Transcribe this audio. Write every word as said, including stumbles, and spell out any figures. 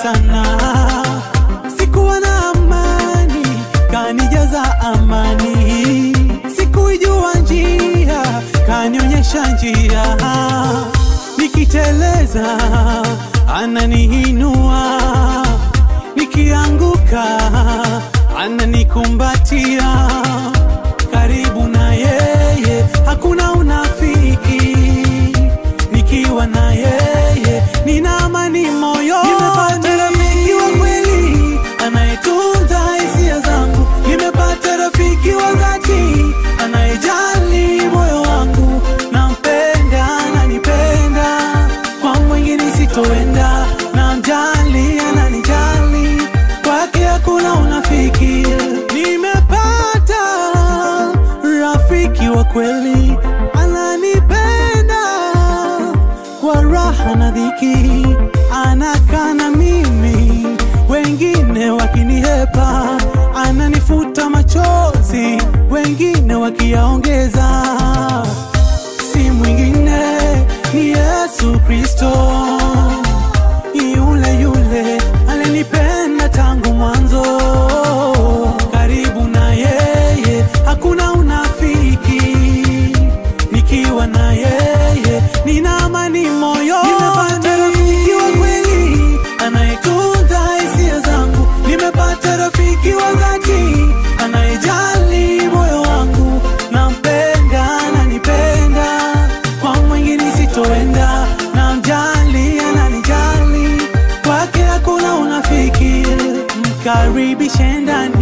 sana. Sikuwa na amani, kanijaza amani. Sikuijua njia, kanionyesha njia. Nikiteleza ananiinua, nikianguka ananikumbatia. Karibu na yeye hakuna unafiki, nikiwa na yeye nina amani moyoni. Nimepata rafiki wa kweli anayetunza hisia zangu. Nimepata rafiki wa dhati anayejali moyo wangu. Nampenda, ananipenda, kwa mwingine sitoenda. Namjali, ananijali, kwake hakuna unafiki. Nimepata rafiki wa kweli ananipenda, kwa raha na dhiki anakaa na mimi, wengine wakinihepa ananifuta machozi, wengine wakiyaongeza. Si mwingine ni Yesu Kristo, yule yule alinipenda tangu mwanzo. Karibu na yeye hakuna unafiki, nikiwa na yeye nina amani moyoni. Nimepata rafiki wa kweli anayetunza hisia zangu. Nimepata rafiki wa dhati anayejali moyo wangu. Nampenda, ananipenda, kwa mwingine sitoenda. Namjali, ananijali, kwake hakuna unafiki. Mkaribishe ndani,